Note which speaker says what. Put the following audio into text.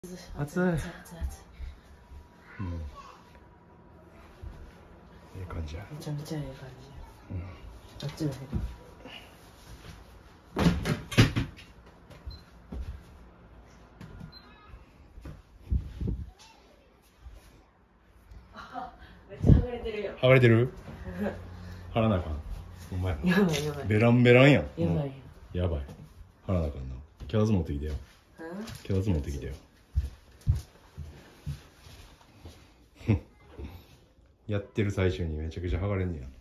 Speaker 1: 熱い。うん。いい感じや。
Speaker 2: めちゃめちゃいい感じ。うん。あっちの方。めっちゃ剥がれてるよ。剥
Speaker 1: がれてる？貼らなあかん。お前。
Speaker 2: やばいやばい。
Speaker 1: ベランベランやん。
Speaker 2: やばい。
Speaker 1: やばい。貼らなあかんな。キャラズ持ってきてよ。キャラズ持ってきてよ。やってる最中にめちゃくちゃ剥がれんねや。